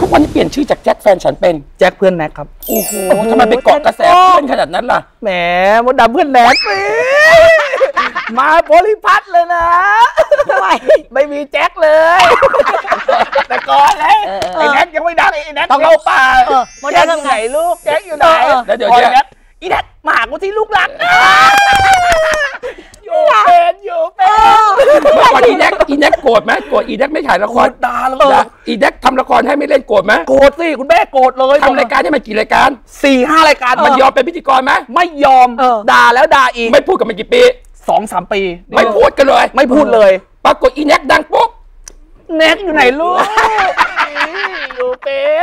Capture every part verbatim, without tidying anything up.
กวันนี้เปลี่ยนชื่อจากแจ็คแฟนฉันเป็นแจ็คเพื่อนแน็กครับโอ้โหทำไมไปเกาะกระแสเพื่อนขนาดนั้นล่ะแหมมดดำเพื่อนแน็กมาโพลิพัทเลยนะไม่ไม่มีแจ็คเลยแต่ก่อนเลยไอ้แน็กยังไม่ดังไอ้แน็กต้องเข้าป่าแจ็คอยู่ไหนลูกแจ็คอยู่ไหนแล้วเดี๋ยวแน็กอีแน็กมาหากูที่ลูกหลักอยู่เป็นอยู่เป็นก่อนอีแน็กอีแน็กโกรธไหมโกรธอีแน็กไม่ถ่ายละครด่าเลยอีแน็กทำละครให้ไม่เล่นโกรธไหมโกรธสิคุณแม่โกรธเลยทำรายการให้มันกี่รายการสี่ห้ารายการมันยอมเป็นพิธีกรไหมไม่ยอมด่าแล้วด่าอีกไม่พูดกับมันกี่ปีสองสามปีไม่พูดกันเลยไม่พูดเลยปรากฏอีแน็กดังปุ๊บแน็กอยู่ไหนลูกอยู่เป็น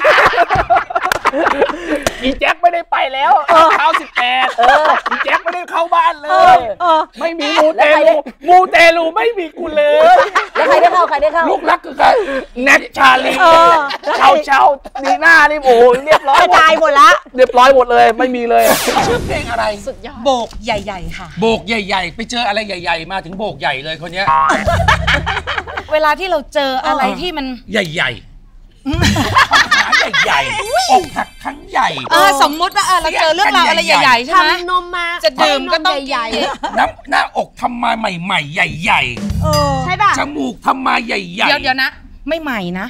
อีแจ็คไม่ได้ไปแล้วเข้าสิบแปดอีแจ็คไม่ได้เข้าบ้านเลยไม่มีมูเตลูมูเตลูไม่มีกูเลยแล้วใครได้เข้าใครได้เข้าลูกรักคือใครแน็กชาลีเช่าเช่านีหน้านี่โอ้เรียบร้อยตายหมดละเรียบร้อยหมดเลยไม่มีเลยชื่อเพลงอะไรสุดยอดโบกใหญ่ๆค่ะโบกใหญ่ๆไปเจออะไรใหญ่ๆมาถึงโบกใหญ่เลยคนนี้เวลาที่เราเจออะไรที่มันใหญ่ๆขาใหญ่ๆอกหักครั้งใหญ่เออสมมติว่าเราเจอเรื่องราวอะไรใหญ่ๆใช่ไหมทำนมมาจะดื่มก็ต้องใหญ่ๆน้ำหน้าอกทำมาใหม่ๆใหญ่ๆใช่ป่ะจมูกทำมาใหญ่ๆเดี๋ยวเดี๋ยวนะไม่ใหม่นะ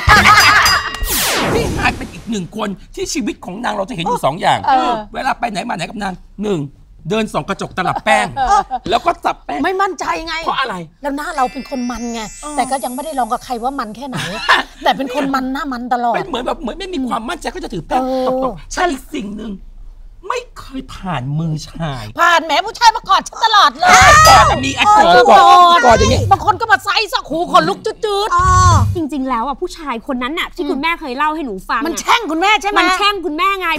พี่ฮายเป็นอีกหนึ่งคนที่ชีวิตของนางเราจะเห็นอยู่สองอย่างเวลาไปไหนมาไหนกับนางหนึ่งเดินส่องกระจกตลับแป้งแล้วก็จับแป้งไม่มั่นใจไงเพราะอะไรแล้วหน้าเราเป็นคนมันไงแต่ก็ยังไม่ได้ลองกับใครว่ามันแค่ไหนแต่เป็นคนมันหน้ามันตลอดเป็นเหมือนแบบเหมือนไม่มีความมั่นใจก็จะถือแป้งตบๆใช่อีกสิ่งหนึ่งไม่เคยผ่านมือชายผ่านแหมผู้ชายมากอดฉันตลอดเลยมีแอคกอดกอดอย่างงี้บางคนก็มาไซส์สักหูขนลุกจืดๆจริงๆแล้วอ่ะผู้ชายคนนั้นน่ะที่คุณแม่เคยเล่าให้หนูฟังมันแช่งคุณแม่ใช่ไหมมันแช่งคุณแม่ไง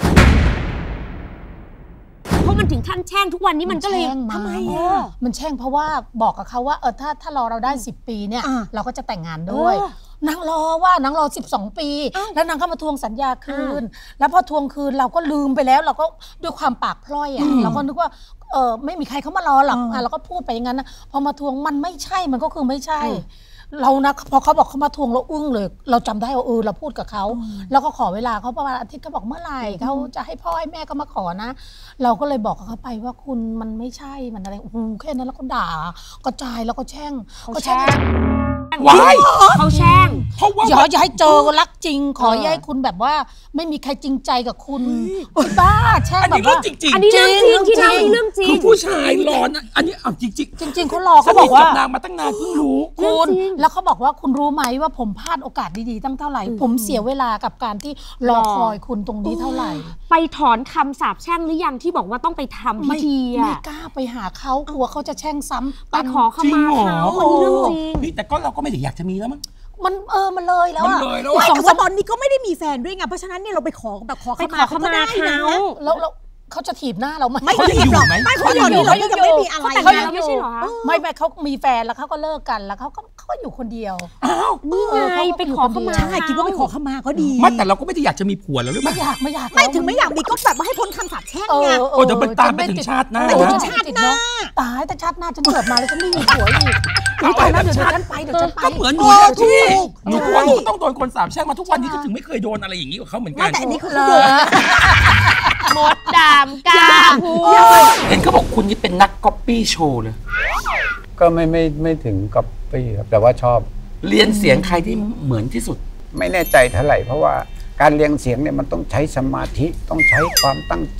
เพราะมันถึงขั้นแช่งทุกวันนี้มันก็เลยทำไมอ่ะมันแช่งเพราะว่าบอกกับเขาว่าเออถ้าถ้ารอเราได้สิบปีเนี่ยเราก็จะแต่งงานด้วยนางรอว่านางรอสิบสองปีแล้วนางก็มาทวงสัญญาคืนแล้วพอทวงคืนเราก็ลืมไปแล้วเราก็ด้วยความปากพล่อยอ่ะเราก็นึกว่าเออไม่มีใครเขามารอหรอกเราก็พูดไปอย่างนั้นนะพอมาทวงมันไม่ใช่มันก็คือไม่ใช่เรานะพอเขาบอกเขามาทวงเราอึ้งเลยเราจำได้ว่าเออเราพูดกับเขาแล้วก็ขอเวลาเขาประมาณอาทิตย์เขาบอกเมื่อไหร่เขาจะให้พ่อให้แม่ก็มาขอนะเราก็เลยบอกกับเขาไปว่าคุณมันไม่ใช่มันอะไรโอ้โหแค่นั้นแล้วก็ด่ากระจายแล้วก็แช่งก็แช่งว้ายเขาแช่งเพราะว่าอย่าอย่าให้เจอรักจริงขออย่าให้คุณแบบว่าไม่มีใครจริงใจกับคุณบ้าแช่งแบบว่าจริงอันนี้เรื่องจริงที่ทำเป็นเรื่องจริงคือผู้ชายร้อนอันนี้เอาจริงจริงๆเขารอเขาบอกว่านางมาตั้งนานเพิ่งรู้คุณแล้วเขาบอกว่าคุณรู้ไหมว่าผมพลาดโอกาสดีๆตั้งเท่าไหร่ผมเสียเวลากับการที่รอคอยคุณตรงนี้เท่าไหร่ไปถอนคำสาปแช่งหรือยังที่บอกว่าต้องไปทำพิธีอ่ะไม่กล้าไปหาเขากลัวเขาจะแช่งซ้ำไปขอขมาเขาอันนี้เรื่องจริงพี่แต่ก็เราก็ไม่ได้อยากจะมีแล้วมั้งมันเออมันเลยแล้วอะสองสามตอนนี้ก็ไม่ได้มีแฟนด้วยไงเพราะฉะนั้นเนี่ยเราไปขอแบบขอขมาเขาได้นะแล้วเขาจะถีบหน้าเราไหมไม่ถีบหรอกไม่เขาอยู่เรายังไม่มีอะไรเขาไม่ใช่หรอไม่ไม่เขามีแฟนแล้วเขาก็เลิกกันแล้วเขาก็เขาก็อยู่คนเดียวอ้าวนี่ไงไปขอขมาใช่คิดว่าไปขอขมาก็ดีไม่แต่เราก็ไม่ได้อยากจะมีผัวแล้วหรือเปล่าไม่อยากไม่อยากไม่ถึงไม่อยากมีก็แบบมาให้พ้นคำสาปแช่งไงโอ้เดี๋ยวมันตามไปถึงชาติหน้าไปถึงชาติหน้าตายแต่ชาติหน้าฉันเกิดมาแล้วฉันไม่มีผัวอีกตายแล้วเดี๋ยวฉันไปเดี๋ยวฉันไปก็เหมือนหนูที่หนูว่าหนูต้องโดนคนสาปแช่งมาทุกวันนี้ก็ถึงไม่เคยโดนอะไรอย่างนี้กับเขาเหมือนกันแต่อันนี้คือโดนมดดำกาพูเห็นเขาบอกคุณนี่เป็นนักก๊อปปี้โชว์เลยก็ไม่ไม่ไม่ถึงก๊อปปี้ครับแต่ว่าชอบเรียนเสียงใครที่เหมือนที่สุดไม่แน่ใจเท่าไหร่เพราะว่าการเรียนเสียงเนี่ยมันต้องใช้สมาธิต้องใช้ความตั้งใจ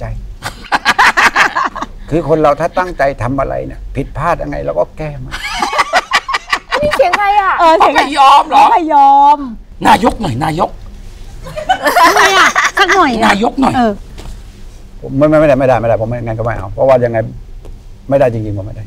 คือคนเราถ้าตั้งใจทำอะไรเนี่ยผิดพลาดยังไงเราก็แก้มานี่เสียงใครอ่ะเออเสียงไม่ยอมหรอไม่ยอมนายกหน่อยนายกทำไมอ่ะสักหน่อยนายกหน่อยผมไม่ไม่ได้ไม่ได้ไม่ได้ผมไม่งั้นก็ไม่เอาเพราะว่ายังไงไม่ได้จริงๆผมไม่ได้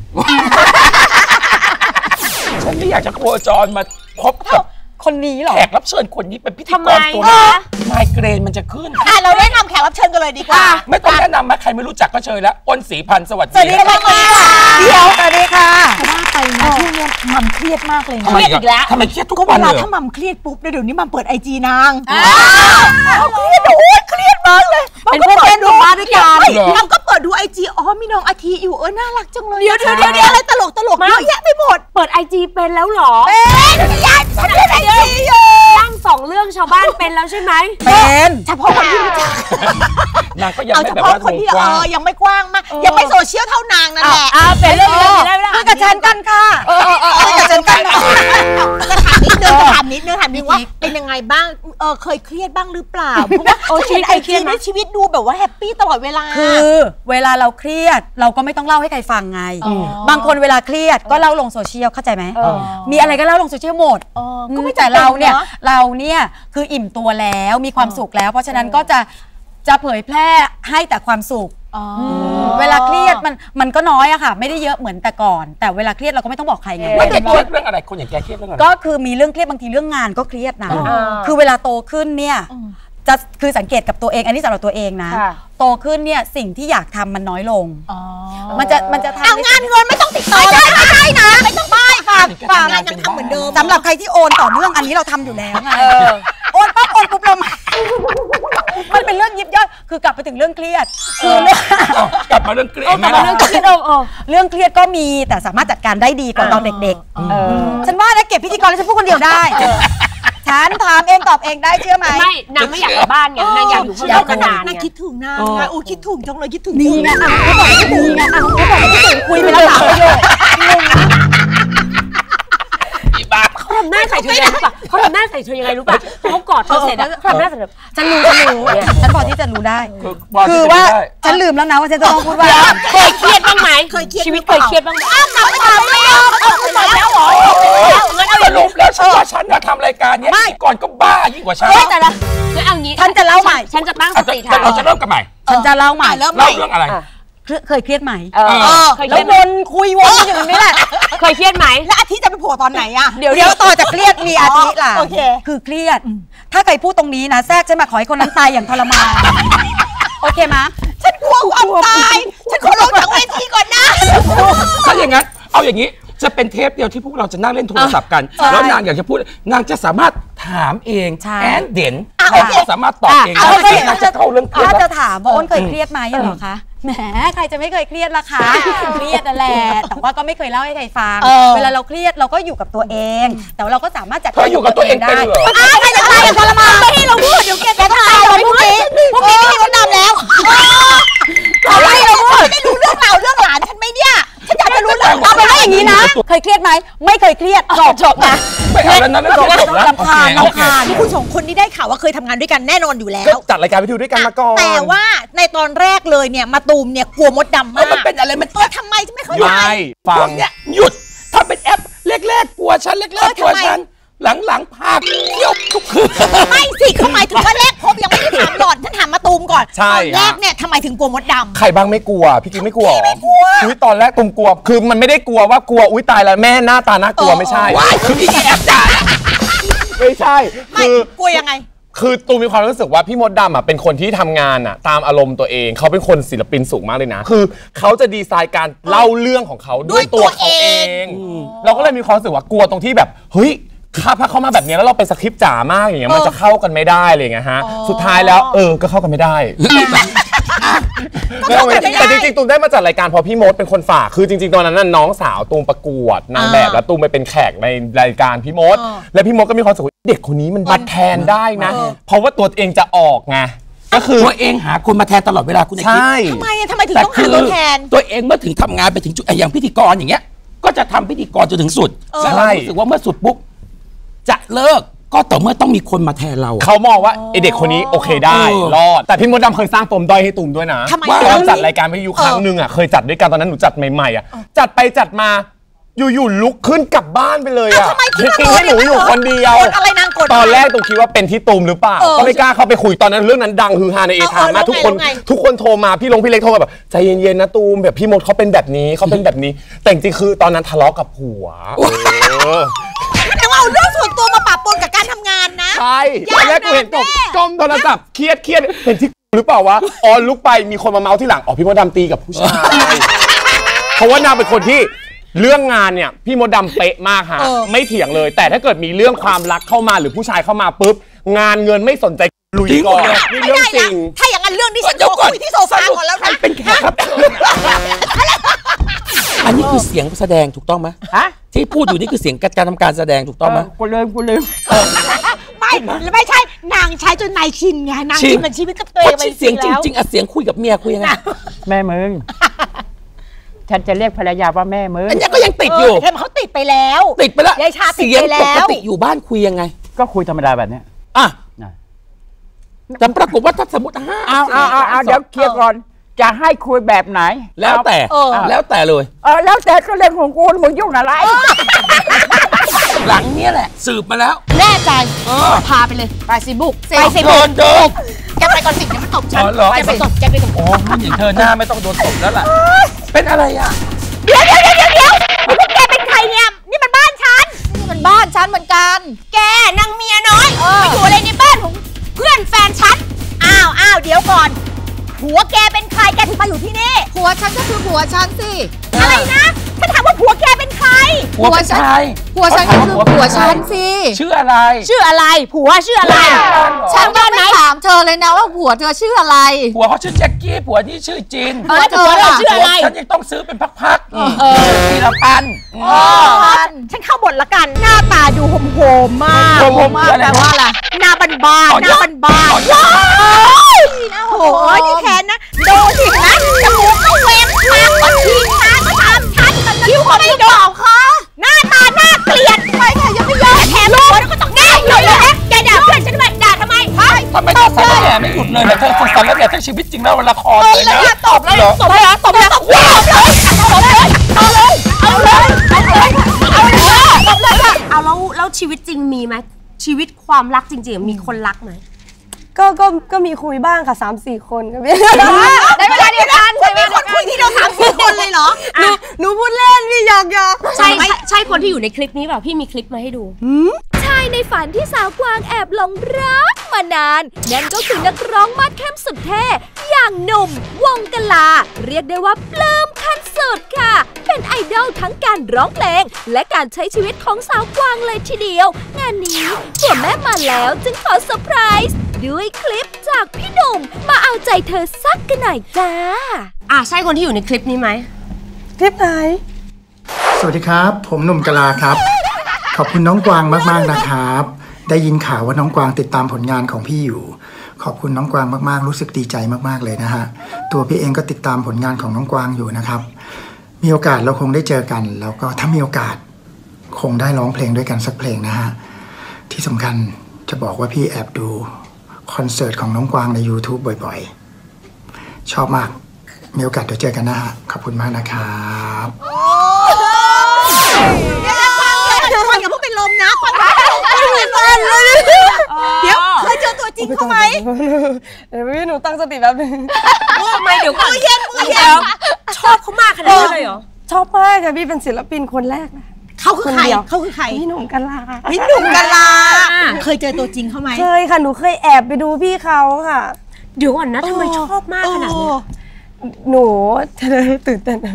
ฉันไม่อยากจะโคจรมาพบกับคนนี้หรอแขกรับเชิญคนนี้เป็นพิธีกรตัวไมเกรนมันจะขึ้นอ่ะเราแนะนำแขกรับเชิญกันเลยดีกว่าไม่ต้องแนะนำมาใครไม่รู้จักก็เชิญแล้วอ้นศรีพันธ์สวัสดีสวัสดีค่ะเดี๋ยวสวัสดีค่ะว่าไปนะช่วงนี้มัมเครียดมากเลยนะเครียดอีกแล้วทำไมเครียดทุกวันเลยถ้ามัมเครียดปุ๊บเดี๋ยวนี้มัมเปิดไอจีนางเครียดโอ้ยเครียดมากเลยเป็นเพื่อนดูมาด้วยกันมัมก็เปิดดูไอจีอ๋อมีน้องอาทิอยู่เออน่ารักจังเลยเดี๋ยวเดี๋ยวเดี๋ยวอะไรตลกตลกเยอะแยะไปหมดเปิดไอจีเป็นแล้วหรอเป็นยันฉันเป็นไอจีอยู่นั่งสองเรื่องชาวบ้านเป็นแล้วใช่ไหมเป็นเฉพาะคนที่รู้จักนางก็ยังเอาไม่เฉแบบพาะว่าคนที่กเอว้างอยังไม่กว้างมากยังไม่โซเชียลเท่านางนั่นแหละอ่าเป็นเรื่องนี้ได้ไหมล่ะกับฉันกันค่ะเออเออเออกับฉันกันจะถามนิดนึงจะถามนิดนึงถามนิดว่าเป็นยังไงบ้างเออเคยเครียดบ้างหรือเปล่าเพราะว่าชีวิตไอจีด้วยชีวิตดูแบบว่าแฮปปี้ตลอดเวลาคือเวลาเราเครียดเราก็ไม่ต้องเล่าให้ใครฟังไงบางคนเวลาเครียดก็เล่าลงโซเชียลเข้าใจไหมมีอะไรก็เล่าลงโซเชียลหมดแต่เราเนี่ยเราเนี่ยคืออิ่มตัวแล้วมีความสุขแล้วเพราะฉะนั้นก็จะจะเผยแพร่ให้แต่ความสุขเวลาเครียดมันมันก็น้อยอะค่ะไม่ได้เยอะเหมือนแต่ก่อนแต่เวลาเครียดเราก็ไม่ต้องบอกใครไงไม่ได้เครียดเรื่องอะไรคนอย่างแกเครียดเรื่องอะไรก็คือมีเรื่องเครียดบางทีเรื่องงานก็เครียดนะคือเวลาโตขึ้นเนี่ยจะคือสังเกตกับตัวเองอันนี้สำหรับตัวเองนะโตขึ้นเนี่ยสิ่งที่อยากทำมันน้อยลงมันจะมันจะทำเอางานเงินไม่ต้องติดต่อไม่ใช่ไม่ใช่นะไม่ต้องป้ายฝากฝากงานยังทำเหมือนเดิมสำหรับใครที่โอนต่อเนื่องอันนี้เราทำอยู่แล้วไงโอนปั๊บโอนปุ๊บเรามันเป็นเรื่องยิบย่อยคือกลับไปถึงเรื่องเครียดคือเรื่องกลับมาเรื่องเครียดกลับมาเรื่องเครียดเออเรื่องเครียดก็มีแต่สามารถจัดการได้ดีกว่าตอนเด็กๆฉันว่านะเก็บพิธีกรแล้วฉันพูดคนเดียวได้ฉันถามเองตอบเองได้เชื่อไหมไม่นางไม่อยากกลับบ้านไงนางอยากอยู่คนเดียวกันนานนางคิดถึงนางไงโอ้คิดถึงจังเลยคิดถึงนี่ไงเขาบอกคิดถึงไงเขาบอกคิดถึงคุยไปแล้วสามประโยคเขาทำหน้าใส่เธอยังไงรู้ป่ะเขาทำหน้าใส่เธอยังไงรู้ป่ะเขากอดเธอเสร็จแล้วเขาทำหน้าใส่แบบฉันรู้ฉันรู้ฉันพอที่จะรู้ได้คือว่าฉันลืมแล้วนะว่าฉันจะต้องพูดว่าเคยเครียดบ้างไหมชีวิตเคยเครียดบ้างไหมอ้าวไม่ทำไม่เอาเอาไปแล้วเหรอสรุปแล้วฉันว่าฉันมาทำรายการนี้ก่อนก็บ้ายิ่งกว่าฉันแต่ละงั้นเอางี้ฉันจะเล่าใหม่ฉันจะตั้งสติถามเราจะเริ่มกันใหม่ฉันจะเล่าใหม่เล่าเรื่องอะไรเคยเครียดไหมแล้ววนคุยวนอยู่นี่แหละเคยเครียดไหมแล้วอาทิตย์จะไปโผล่ตอนไหนอะเดี๋ยวเดี๋ยวต่อจากเครียดมีอาทิตย์ล่ะโอเคคือเครียดถ้าใครพูดตรงนี้นะแทรกฉันมาขอให้คนนั้นตายอย่างทรมานโอเคไหมฉันกลัวความตายฉันขอลงจากเวทีก่อนนะถ้าอย่างนั้นเอาอย่างนี้จะเป็นเทปเดียวที่พวกเราจะนั่งเล่นโทรศัพท์กันแล้วนางอยากจะพูดนางจะสามารถถามเองแอนเด่นนางจะสามารถตอบเองได้นางจะเข้าเรื่องเครียดถ้าจะถามว่าอ้นเคยเครียดไหมเหรอคะแหมใครจะไม่เคยเครียดล่ะคะเครียดนั่นแหละแต่ว่าก็ไม่เคยเล่าให้ใครฟังเวลาเราเครียดเราก็อยู่กับตัวเองแต่เราก็สามารถจัดการอยู่กับตัวเองได้อ้าวใครจะตายอย่างทรมานไม่ให้เราพูดเดี๋ยวแกจะตายเลยพวกนี้พวกนี้ไม่มีคนดำแล้วอะไรเราพูดไม่รู้เรื่องราวเรื่องหลานฉันไหมเนี่ยฉันอยากจะรู้เรื่องเอาไปว่าอย่างนี้นะเคยเครียดไหมไม่เคยเครียดจบจบนะไม่เอาแล้วนะไม่จบแล้วลำคาญลำคาญที่คุณสองคนนี้ได้ข่าวว่าเคยทำงานด้วยกันแน่นอนอยู่แล้วจัดรายการวิทยุด้วยกันมาก่อนแต่ว่าในตอนแรกเลยเนี่ยมาตูมเนี่ยกลัวมดดำมากมันเป็นอะไรมันเออทำไมไม่เข้าใจฟังเนี่ยหยุดถ้าเป็นแอปแรกๆกลัวฉันแรกๆกลัวฉันหลังๆพาเที่ยวทุกคืนไม่สิเขาหมายถึงว่าแรกพบยังไม่ได้ถามหล่อนฉันถามมาตูมก่อนตอนแรกเนี่ยทำไมถึงกลัวมดดำใครบ้างไม่กลัวพี่กิ๊กไม่กลัวไม่กลัวอุ้ยตอนแรกตูมกลัวคือมันไม่ได้กลัวว่ากลัวอุ้ยตายแล้วแม่หน้าตาน่ากลัวไม่ใช่ว้ายคือพี่แอปจ่าไม่ใช่คือกลัวยังไงคือตูมมีความรู้สึกว่าพี่มดดำอ่ะเป็นคนที่ทำงานอ่ะตามอารมณ์ตัวเองเขาเป็นคนศิลปินสูงมากเลยนะคือเขาจะดีไซน์การเล่าเรื่องของเขาด้วยตัวเขาเองเราก็เลยมีความรู้สึกว่ากลัวตรงที่แบบเฮ้ยถ้าเขามาแบบนี้แล้วเราเป็นสคริปต์จ๋ามากอย่างเงี้ยมันจะเข้ากันไม่ได้อะไรอย่างเงี้ยฮะสุดท้ายแล้วเออก็เข้ากันไม่ได้แต่จริงๆตูมได้มาจัดรายการพอพี่มดเป็นคนฝากคือจริงๆตอนนั้นน้องสาวตูมประกวดนางแบบแล้วตูมไปเป็นแขกในรายการพี่มดแล้วพี่มดก็มีความรู้สึกว่าเด็กคนนี้มันมาแทนได้นะเพราะว่าตัวเองจะออกไงก็คือตัวเองหาคนมาแทนตลอดเวลาคุณใช่ทำไมทำไมถึงต้องหาตัวแทนตัวเองเมื่อถึงทำงานไปถึงจุดอย่างพิธีกรอย่างเงี้ยก็จะทำพิธีกรจนถึงสุดแล้วเรารู้สึกว่าเมื่อสุดปุ๊บจะเลิกก็ต่อเมื่อต้องมีคนมาแทนเราเขามองว่าไอเด็กคนนี้โอเคได้รอดแต่พี่มดดำเคยสร้างปมด้อยให้ตูมด้วยนะว่าเราจัดรายการวิทยุครั้งหนึ่งอ่ะเคยจัดด้วยกันตอนนั้นหนูจัดใหม่ๆอ่ะจัดไปจัดมาอยู่ๆลุกขึ้นกลับบ้านไปเลยอ่ะทิ้งให้หนูอยู่คนเดียวตอนแรกตูมคิดว่าเป็นที่ตูมหรือเปล่าก็ไม่กล้าเข้าไปคุยตอนนั้นเรื่องนั้นดังฮือฮาในเอทามากทุกคนทุกคนโทรมาพี่ลงพี่เล็กโทรมาแบบใจเย็นๆนะตูมแบบพี่มดเขาเป็นแบบนี้เขาเป็นแบบนี้แต่จริงๆคือตอนนั้นทะเลาะกับผัวแต่ว่าเอาเรื่องส่วนตัวมาปะปนกับการทำงานนะใช่ตอนแรกกูเห็นตกก้มโทรศัพท์เครียดเครียดเห็นที่หรือเปล่าวะอ๋อลุกไปมีคนมาเมาที่หลังอ๋อพี่มดดำตีกับผู้ชายเพราะว่านางเป็นคนที่เรื่องงานเนี่ยพี่มดดำเป๊ะมากฮะไม่เถียงเลยแต่ถ้าเกิดมีเรื่องความรักเข้ามาหรือผู้ชายเข้ามาปุ๊บงานเงินไม่สนใจลุยก่อนนี่เรื่องจริงถ้าอย่างนั้นเรื่องที่ฉันคุยที่โซฟาก่อนแล้วนะเป็นแขกรับเชิญอันนี้คือเสียงแสดงถูกต้องไหมฮะที่พูดอยู่นี่คือเสียงการทำการแสดงถูกต้องไหมกูลืมกูลืมไม่ไม่ไม่ใช่นางใช้จนนายชินไงนางชินมันชีวิตกับตัวเองไปเสียงจริงๆอะเสียงคุยกับเมียคุยยังไงแม่มึง ฉันจะเรียกภรรยาว่าแม่มึงอันนี้ก็ยังติดอยู่เห็นเขาติดไปแล้วติดไปแล้วยายชาติดเสียงไปแล้ปกวติอยู่บ้านคุยยังไงก็คุยธรรมดาแบบเนี้ยอ่ะนะแต่ปรากฏว่าถ้าสมมติห้าเอาเอาเอาเอาเดี๋ยวเคลียร์ก่อนจะให้คุยแบบไหนแล้วแต่เออแล้วแต่เลยเออแล้วแต่ก็เรื่องของกูมึงยุ่งอะไรหลังเนี้ยแหละ สืบมาแล้วแน่ใจเออพาไปเลยไปสิบุกไปสิเดินเดินแกไปก่อนสิเดี๋ยวมันตบฉันอ๋อเหรอแกไปตบแกไปตบโอ้มันอย่างเธอหน้าไม่ต้องโดนตบแล้วล่ะ เป็นอะไรอ่ะเดี๋ยวเดี๋ยวเดี๋ยวเดี๋ยวเดี๋ยวพวกแกเป็นใครเนี่ยนี่มันบ้านฉันนี่มันบ้านฉันเหมือนกันแกนางเมียน้อยมาอยู่อะไรในบ้านของเพื่อนแฟนฉันอ้าวอ้าวเดี๋ยวก่อนผัวแกเป็นใครแกถึงมาอยู่ที่นี่ผัวฉันก็คือผัวฉันสิอะไรนะฉันถามว่าผัวแกเป็นใครผัวเป็นใครผัวฉันก็คือผัวฉันสิชื่ออะไรชื่ออะไรผัวชื่ออะไรฉันก็ไม่ถามเธอเลยนะว่าผัวเธอชื่ออะไรผัวเขาชื่อแจ็คกี้ ผัวนี่ชื่อจินผัวเธอล่ะชื่ออะไรฉันยังต้องซื้อเป็นพักๆทีละพันฉันเข้าบทละกันหน้าตาดูโหมโหมมากโหมๆคืออะไรแปลว่าอะไรหน้าบานบานๆหน้าบานบานๆว้ายโอ้โหนี่แทนนะดูสินะจมูกก็เวงปากก็ชิงตาก็ทำชัดคิ้วก็ไม่ดอกค่ะหน้าตาหน้าเกลียดไปค่ะยังไม่ยอมแถมหัวแล้วก็ต้องแน่เลยนะแกด่าเพื่อนฉันทำไมด่าทำไมฮะทำไมต้องสารแหน่ไม่หยุดเลยล่ะเธอสารแหน่ทั้งชีวิตจริงแล้วละครเลยนะตบเลยตบเลยตบเลยตบเลยตบเลยเอาเลยเอาเลยเอาเลยเอาเลยตบเลยค่ะเอาแล้วแล้วชีวิตจริงมีไหมชีวิตความรักจริงๆมีคนรักไหมก็ก็ก็มีคุยบ้างค่ะสามสี่คนค่ะพี่ในเวลาเดียวกันมีคนคุยที่เราสามสี่คนเลยเหรอหนูหนูพูดเล่นพี่หยอกหยอกใช่ใช่ใช่คนที่อยู่ในคลิปนี้เปล่าพี่มีคลิปมาให้ดูชายในฝันที่สาวกวางแอบหลงรักมานานนั่นก็คือนักร้องมาดเข้มสุดเท่อย่างหนุ่มวงกลาเรียกได้ว่าปลื้มขั้นสุดค่ะ เป็นไอดอลทั้งการร้องเพลงและการใช้ชีวิตของสาวกวางเลยทีเดียว งานนี้ตัวแม่มาแล้วจึงขอเซอร์ไพรส์ด้วยคลิปจากพี่หนุ่มมาเอาใจเธอสักกันหน่อยจ้าอ่ะใช่คนที่อยู่ในคลิปนี้ไหมคลิปไหนสวัสดีครับ ผมหนุ่มกะลาครับ ขอบคุณน้องกวางมากๆนะครับ ได้ยินข่าวว่าน้องกวางติดตามผลงานของพี่อยู่ ขอบคุณน้องกวางมากๆรู้สึกดีใจมากๆเลยนะฮะตัวพี่เองก็ติดตามผลงานของน้องกวางอยู่นะครับมีโอกาสเราคงได้เจอกันแล้วก็ถ้ามีโอกาสคงได้ร้องเพลงด้วยกันสักเพลงนะฮะที่สำคัญจะบอกว่าพี่แอบดูคอนเสิร์ตของน้องกวางใน YouTube บ่อยๆชอบมากมีโอกาสเดี๋ยวเจอกันนะฮะขอบคุณมากนะครับควันอย่าเพิ่งเป็นลมนะควันเดี๋ยวเคยเจอตัวจริงเขาไหมเดี๋ยวพี่หนูตั้งสติแป๊บนึงทำไมเดี๋ยวก่อนมือเย็นมือเย็นชอบเขามากขนาดนั้นเลยเหรอชอบมากค่ะพี่เป็นศิลปินคนแรกนะเขาคือใครเขาคือใครพี่หนุ่มกะลาพี่หนุ่มกะลาเคยเจอตัวจริงเขาไหมเคยค่ะหนูเคยแอบไปดูพี่เขาค่ะเดี๋ยวก่อนนะทำไมชอบมากขนาดนี้หนูจะได้ตื่นเต้น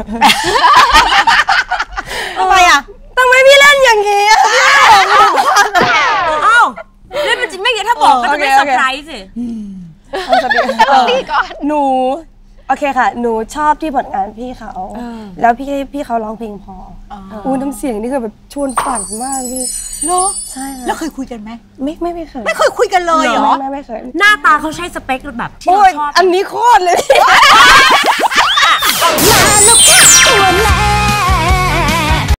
ทำไมอ่ะทำไมพี่เล่นอย่างนี้อะอ้าวเล่นเป็นจริงไม่เยอะถ้าบอกก็จะไม่เซอร์ไพรส์สิตีก่อนหนูโอเคค่ะ หนูชอบที่ผลงานพี่เขาแล้วพี่พี่เขาร้องเพลงพออู้น้ำเสียงนี่คือแบบชวนฝันมากพี่เหรอใช่ค่ะแล้วเคยคุยกันไหมไม่ไม่ไม่เคยไม่เคยคุยกันเลยเหรอไม่ไม่เคยหน้าตาเขาใช่สเปคแบบที่โอ้เรายชอบอันนี้โคตรเลยมาแล้วค่ะตัวแม่